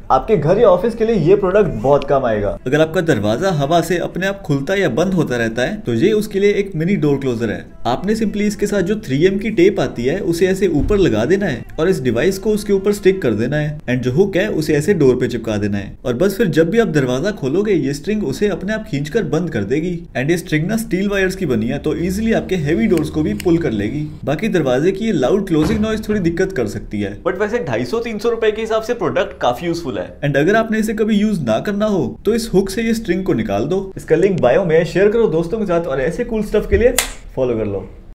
आपके घर या ऑफिस के लिए ये प्रोडक्ट बहुत काम आएगा। अगर आपका दरवाजा हवा से अपने आप खुलता या बंद होता रहता है तो ये उसके लिए एक मिनी डोर क्लोजर है। आपने सिंपली इसके साथ जो 3M की टेप आती है उसे ऐसे ऊपर लगा देना है और इस डिवाइस को उसके ऊपर स्टिक कर देना है एंड जो हुक है उसे ऐसे डोर पे चिपका देना है और बस फिर जब भी आप दरवाजा खोलोगे ये स्ट्रिंग उसे अपने आप खींचकर बंद कर देगी। एंड ये स्ट्रिंग ना स्टील वायर्स की बनी है तो इजीली आपके हेवी डोर्स को भी पुल कर लेगी। बाकी दरवाजे की ये लाउड क्लोजिंग नॉइज थोड़ी दिक्कत कर सकती है, बट वैसे 250-300 रुपए के हिसाब से प्रोडक्ट काफी यूजफुल है। एंड अगर आपने इसे कभी यूज ना करना हो तो इस हुक से ये स्ट्रिंग को निकाल दो। इसका लिंक बायो में शेयर करो दोस्तों के साथ और ऐसे कूल स्टफ के लिए फॉलो कर लो।